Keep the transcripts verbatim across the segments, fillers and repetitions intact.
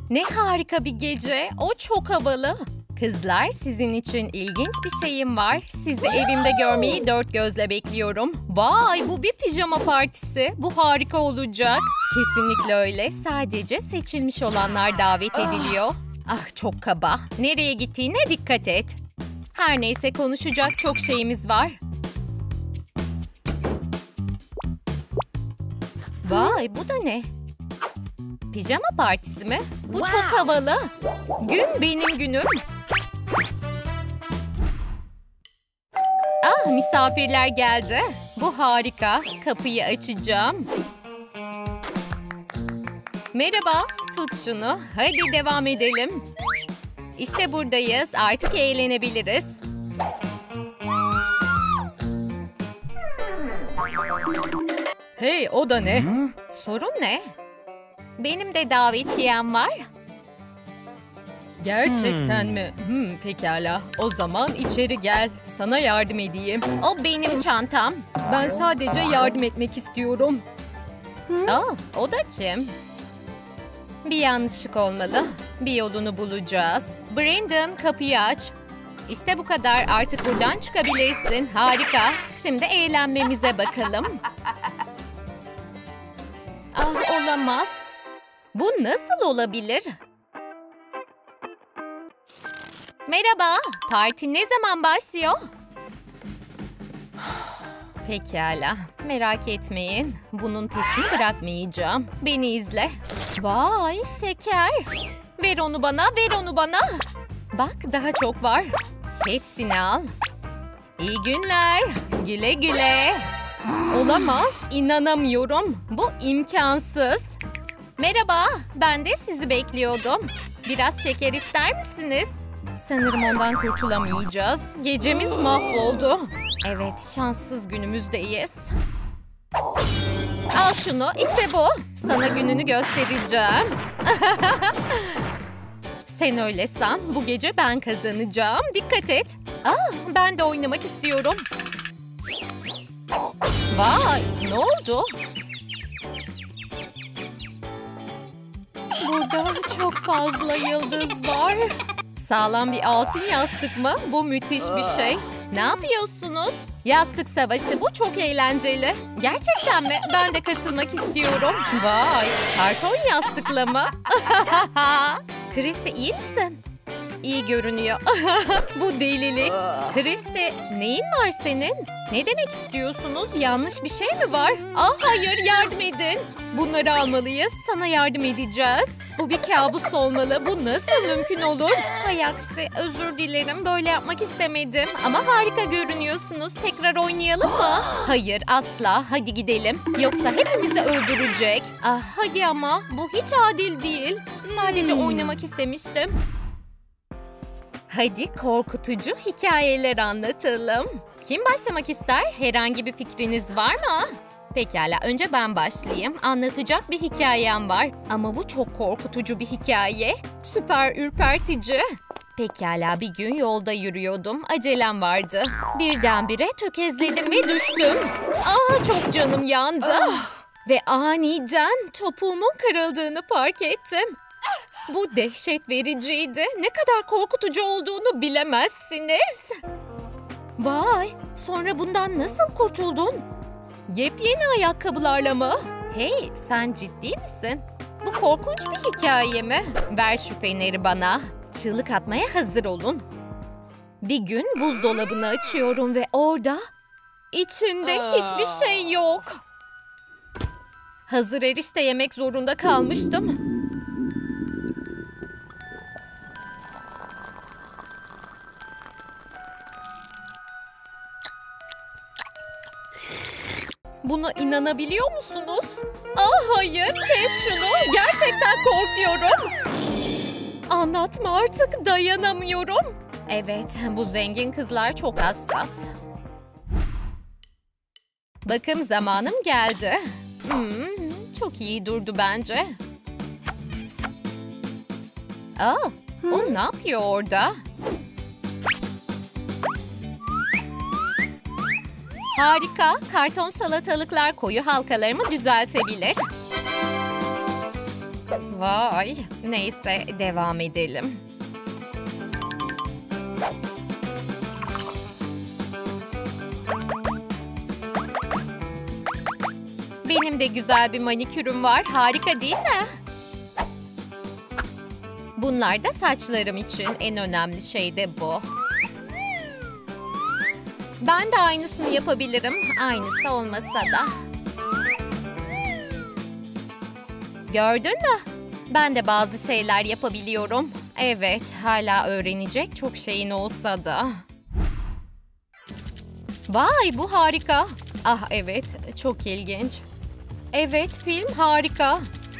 Ne harika bir gece. O çok havalı. Kızlar, sizin için ilginç bir şeyim var. Sizi evimde görmeyi dört gözle bekliyorum. Vay, bu bir pijama partisi. Bu harika olacak. Kesinlikle öyle. Sadece seçilmiş olanlar davet ediliyor. Ah, çok kaba. Nereye gittiğine dikkat et. Her neyse, konuşacak çok şeyimiz var. Vay, bu da ne? Pijama partisi mi? Bu çok havalı. Gün benim günüm. Ah, misafirler geldi. Bu harika. Kapıyı açacağım. Merhaba. Tut şunu. Hadi devam edelim. İşte buradayız. Artık eğlenebiliriz. Hey, o da ne? Sorun ne? Benim de davetiyem var. Gerçekten hmm. mi? Hmm, pekala. O zaman içeri gel. Sana yardım edeyim. O benim çantam. Ben sadece yardım etmek istiyorum. Hmm. Aa, o da kim? Bir yanlışlık olmalı. Bir yolunu bulacağız. Brandon, kapıyı aç. İşte bu kadar. Artık buradan çıkabilirsin. Harika. Şimdi eğlenmemize bakalım. Ah, olamaz. Bu nasıl olabilir? Merhaba. Parti ne zaman başlıyor? Pekala. Merak etmeyin. Bunun peşini bırakmayacağım. Beni izle. Vay, şeker. Ver onu bana, ver onu bana. Bak, daha çok var. Hepsini al. İyi günler. Güle güle. Olamaz. İnanamıyorum. Bu imkansız. Merhaba. Ben de sizi bekliyordum. Biraz şeker ister misiniz? Sanırım ondan kurtulamayacağız. Gecemiz mahvoldu. Evet, şanssız günümüzdeyiz. Al şunu. İşte bu. Sana gününü göstereceğim. Sen öyle san. Bu gece ben kazanacağım. Dikkat et. Aa, ben de oynamak istiyorum. Vay, ne oldu? Burada çok fazla yıldız var. Sağlam bir altın yastık mı? Bu müthiş bir şey. Ne yapıyorsunuz? Yastık savaşı, bu çok eğlenceli. Gerçekten mi? Ben de katılmak istiyorum. Vay, karton yastıkla mı? Christy, iyi misin? İyi görünüyor. Bu delilik. Christy, neyin var senin? Ne demek istiyorsunuz? Yanlış bir şey mi var? Ah, hayır, yardım edin. Bunları almalıyız. Sana yardım edeceğiz. Bu bir kabus olmalı. Bu nasıl mümkün olur? Hay aksi, özür dilerim. Böyle yapmak istemedim. Ama harika görünüyorsunuz. Tekrar oynayalım mı? Hayır, asla. Hadi gidelim. Yoksa hepimizi öldürecek. Ah, hadi ama. Bu hiç adil değil. Sadece oynamak istemiştim. Hadi korkutucu hikayeler anlatalım. Kim başlamak ister? Herhangi bir fikriniz var mı? Pekala, önce ben başlayayım. Anlatacak bir hikayem var. Ama bu çok korkutucu bir hikaye. Süper ürpertici. Pekala, bir gün yolda yürüyordum. Acelem vardı. Birdenbire tökezledim ve düştüm. Aa, çok canım yandı. Ve aniden topuğumun kırıldığını fark ettim. Bu dehşet vericiydi. Ne kadar korkutucu olduğunu bilemezsiniz. Vay, sonra bundan nasıl kurtuldun? Yepyeni ayakkabılarla mı? Hey, sen ciddi misin? Bu korkunç bir hikaye mi? Ver şu feneri bana. Çığlık atmaya hazır olun. Bir gün buzdolabını açıyorum ve orada içinde hiçbir şey yok. Hazır erişte yemek zorunda kalmıştım. Buna inanabiliyor musunuz? Ah, hayır, kes şunu. Gerçekten korkuyorum. Anlatma artık, dayanamıyorum. Evet, bu zengin kızlar çok hassas. Bakım zamanım geldi. Hmm, çok iyi durdu bence. Aa, o ne yapıyor orada? Harika, karton salatalıklar koyu halkalarımı düzeltebilir. Vay, neyse devam edelim. Benim de güzel bir manikürüm var. Harika değil mi? Bunlar da saçlarım için en önemli şey de bu. Ben de aynısını yapabilirim. Aynısı olmasa da. Gördün mü? Ben de bazı şeyler yapabiliyorum. Evet, hala öğrenecek çok şeyin olsa da. Vay, bu harika. Ah evet, çok ilginç. Evet, film harika.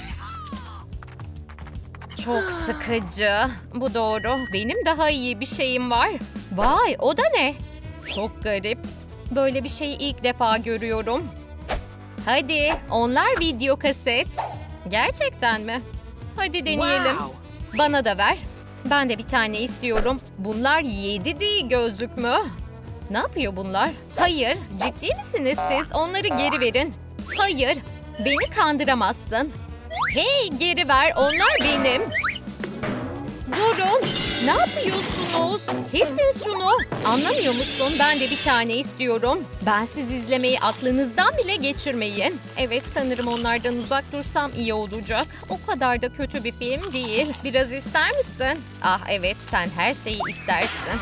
Çok sıkıcı. Bu doğru. Benim daha iyi bir şeyim var. Vay, o da ne? Çok garip. Böyle bir şeyi ilk defa görüyorum. Hadi, onlar video kaset. Gerçekten mi? Hadi deneyelim. Wow. Bana da ver. Ben de bir tane istiyorum. Bunlar yedi D gözlük mü? Ne yapıyor bunlar? Hayır, ciddi misiniz siz? Onları geri verin. Hayır, beni kandıramazsın. Hey, geri ver, onlar benim. Durun, ne yapıyorsunuz? Kesin şunu. Anlamıyor musun? Ben de bir tane istiyorum. Bensiz izlemeyi aklınızdan bile geçirmeyin. Evet, sanırım onlardan uzak dursam iyi olacak. O kadar da kötü bir film değil. Biraz ister misin? Ah evet, sen her şeyi istersin.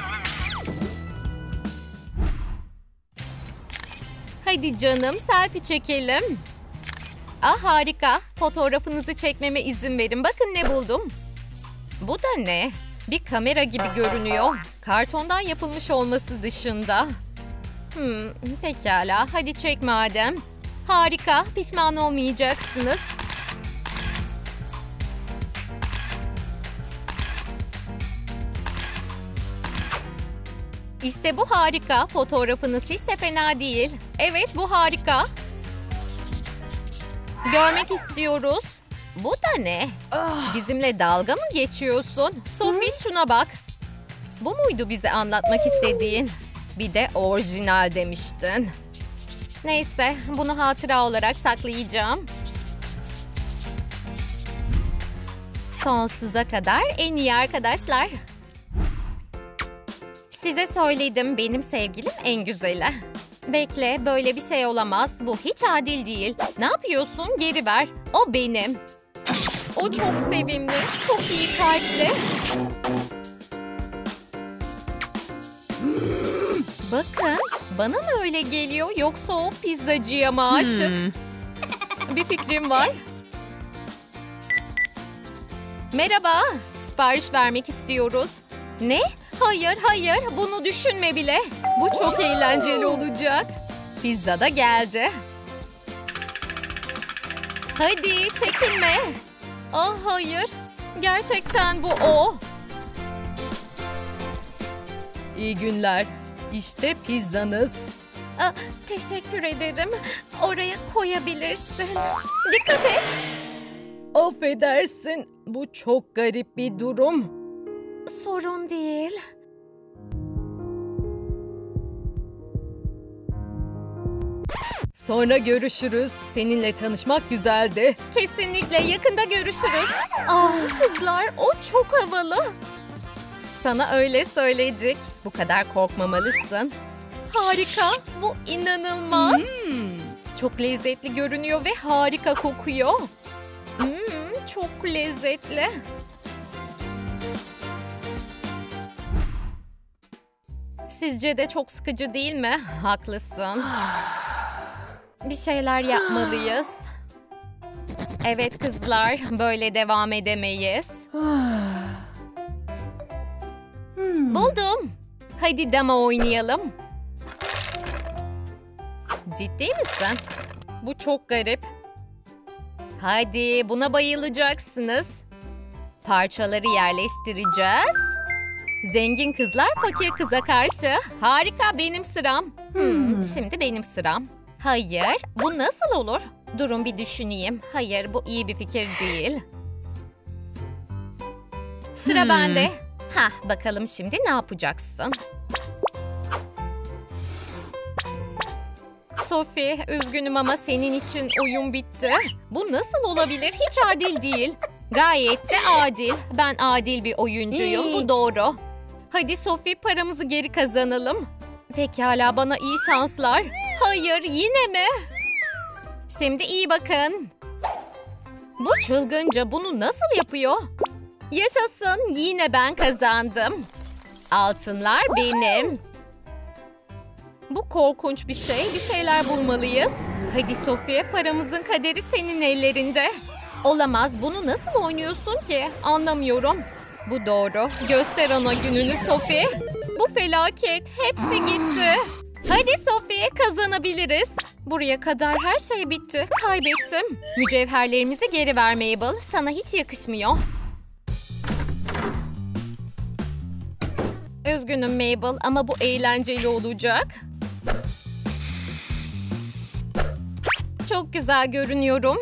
Hadi canım, selfie çekelim. Ah harika. Fotoğrafınızı çekmeme izin verin. Bakın ne buldum. Bu da ne? Bir kamera gibi görünüyor. Kartondan yapılmış olması dışında. Hmm, pekala. Hadi çek madem. Harika. Pişman olmayacaksınız. İşte bu harika. Fotoğrafınız hiç de fena değil. Evet, bu harika. Görmek istiyoruz. Bu da ne? Bizimle dalga mı geçiyorsun? Sophie şuna bak. Bu muydu bize anlatmak istediğin? Bir de orijinal demiştin. Neyse, bunu hatıra olarak saklayacağım. Sonsuza kadar en iyi arkadaşlar. Size söyledim, benim sevgilim en güzeli. Bekle, böyle bir şey olamaz. Bu hiç adil değil. Ne yapıyorsun? Geri ver. O benim. O çok sevimli, çok iyi kalpli. Bakın, bana mı öyle geliyor yoksa o pizzacıya mı aşık? Bir fikrim var. Merhaba, sipariş vermek istiyoruz. Ne? Hayır, hayır, bunu düşünme bile. Bu çok eğlenceli olacak. Pizza da geldi. Hadi, çekinme. Ah hayır, gerçekten bu o. İyi günler. İşte pizzanız. Aa, teşekkür ederim. Oraya koyabilirsin. Dikkat et. Affedersin. Bu çok garip bir durum. Sorun değil. Sonra görüşürüz. Seninle tanışmak güzeldi. Kesinlikle yakında görüşürüz. Ah kızlar, o çok havalı. Sana öyle söyledik. Bu kadar korkmamalısın. Harika. Bu inanılmaz. Hmm. Çok lezzetli görünüyor ve harika kokuyor. Hmm, çok lezzetli. Sizce de çok sıkıcı değil mi? Haklısın. Bir şeyler yapmalıyız. Evet kızlar, böyle devam edemeyiz. Buldum. Hadi dama oynayalım. Ciddi misin? Bu çok garip. Hadi, buna bayılacaksınız. Parçaları yerleştireceğiz. Zengin kızlar fakir kıza karşı. Harika, benim sıram. Hmm, şimdi benim sıram. Hayır, bu nasıl olur? Durun bir düşüneyim. Hayır, bu iyi bir fikir değil. Sıra hmm. bende. Hah, bakalım şimdi ne yapacaksın? Sophie, üzgünüm ama senin için oyun bitti. Bu nasıl olabilir? Hiç adil değil. Gayet de adil. Ben adil bir oyuncuyum. Bu doğru. Hadi Sophie, paramızı geri kazanalım. Pekala, bana iyi şanslar. Hayır, yine mi? Şimdi iyi bakın. Bu çılgınca bunu nasıl yapıyor? Yaşasın, yine ben kazandım. Altınlar benim. Bu korkunç bir şey. Bir şeyler bulmalıyız. Hadi Sophie, paramızın kaderi senin ellerinde. Olamaz, bunu nasıl oynuyorsun ki? Anlamıyorum. Bu doğru. Göster ona gününü Sophie. Bu felaket. Hepsi gitti. Hadi Sophie, kazanabiliriz. Buraya kadar her şey bitti. Kaybettim. Mücevherlerimizi geri ver Mabel. Sana hiç yakışmıyor. Üzgünüm Mabel ama bu eğlenceli olacak. Çok güzel görünüyorum.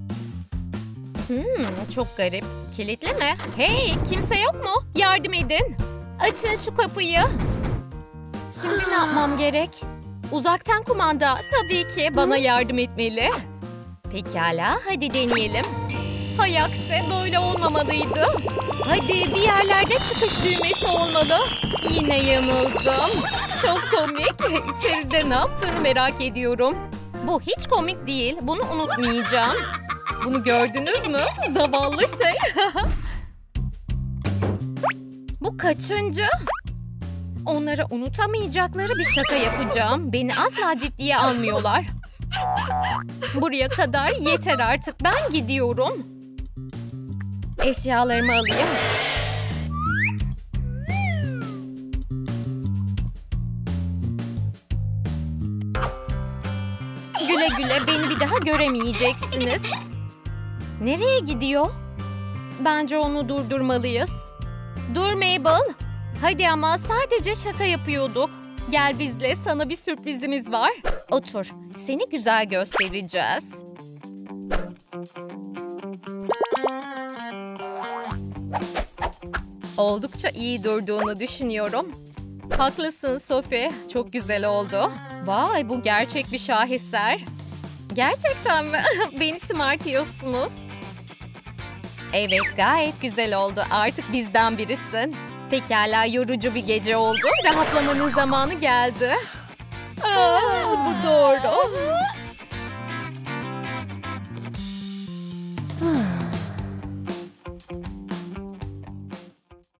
Hmm, çok garip. Kilitli mi? Hey, kimse yok mu? Yardım edin. Açın şu kapıyı. Şimdi ne yapmam gerek? Uzaktan kumanda. Tabii ki bana yardım etmeli. Pekala, hadi deneyelim. Hay aksi, böyle olmamalıydı. Hadi, bir yerlerde çıkış düğmesi olmalı. Yine yanıldım. Çok komik. İçeride ne yaptığını merak ediyorum. Bu hiç komik değil. Bunu unutmayacağım. Bunu gördünüz mü? Zavallı şey. Bu kaçıncı? Onlara unutamayacakları bir şaka yapacağım. Beni asla ciddiye almıyorlar. Buraya kadar yeter artık. Ben gidiyorum. Eşyalarımı alayım. Güle güle, beni bir daha göremeyeceksiniz. Nereye gidiyor? Bence onu durdurmalıyız. Dur Mabel. Hadi ama sadece şaka yapıyorduk. Gel bizle, sana bir sürprizimiz var. Otur. Seni güzel göstereceğiz. Oldukça iyi durduğunu düşünüyorum. Haklısın Sophie. Çok güzel oldu. Vay, bu gerçek bir şaheser. Gerçekten mi? Beni şımartıyorsunuz. Evet, gayet güzel oldu. Artık bizden birisin. Pekala, yorucu bir gece oldu. Rahatlamanın zamanı geldi. Aa, bu doğru.